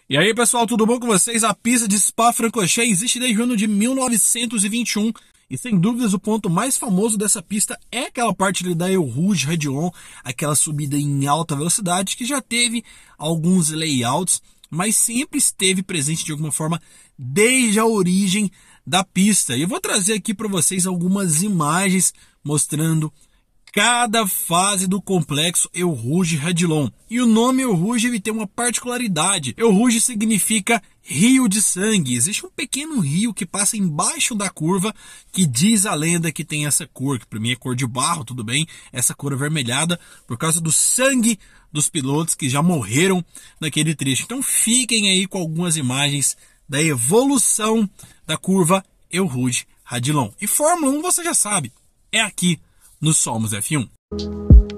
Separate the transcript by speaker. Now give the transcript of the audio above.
Speaker 1: E aí, pessoal, tudo bom com vocês? A pista de Spa-Francorchamps existe desde o ano de 1921 e, sem dúvidas, o ponto mais famoso dessa pista é aquela parte ali da Eau Rouge Radillon, aquela subida em alta velocidade que já teve alguns layouts, mas sempre esteve presente de alguma forma desde a origem da pista. E eu vou trazer aqui para vocês algumas imagens mostrando cada fase do complexo Eau Rouge Radillon. E o nome Eau Rouge ele tem uma particularidade. Eau Rouge significa rio de sangue. Existe um pequeno rio que passa embaixo da curva que diz a lenda que tem essa cor, que para mim é cor de barro, tudo bem, essa cor avermelhada por causa do sangue dos pilotos que já morreram naquele trecho. Então fiquem aí com algumas imagens da evolução da curva Eau Rouge Radillon. E Fórmula 1 você já sabe, é aqui no Somos F1.